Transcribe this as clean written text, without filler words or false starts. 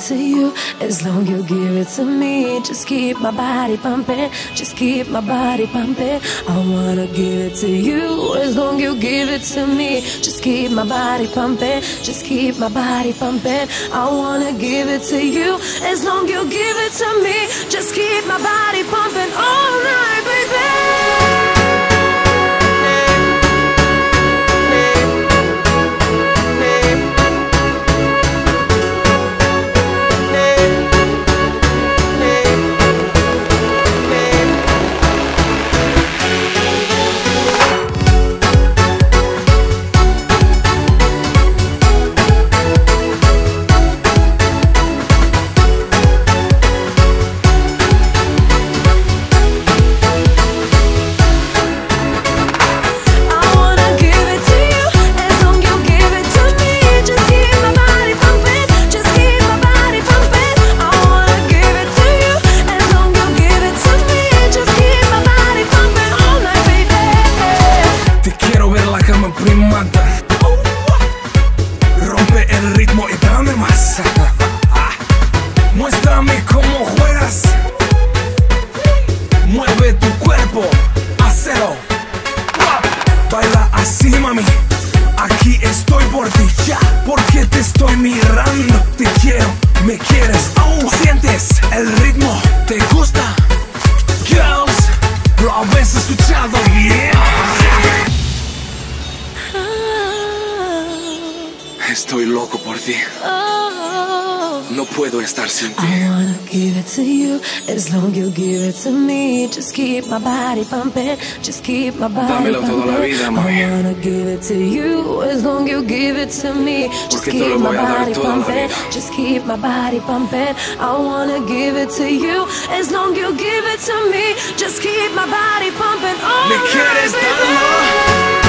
to you as long you give it to me. Just keep my body pumping, just keep my body pumping. I wanna give it to you as long you give it to me. Just keep my body pumping, just keep my body pumping. I wanna give it to you as long you give it to me. Just keep my body pumping all night, baby. Rompe el ritmo y dame más. Muéstrame cómo juegas. Mueve tu cuerpo, hazlo. Baila así, mami. Aquí estoy por ti, ya. Porque te estoy mirando. Te quiero, me quieres. Sientes el ritmo, te gusta. Girls, lo habéis escuchado, yeah. Estoy loco por ti. No puedo estar sin ti. I wanna give it to you as long you give it to me. Just keep my body pumping, just keep my body Dámelo pumping. toda la vida, mami. I wanna give it to you as long you give it to me. Just Porque te keep lo my voy a dar body toda la pumping, vida. just keep my body pumping. I wanna give it to you as long you give it to me. Just keep my body pumping all ¿Me night, quieres baby. dar más?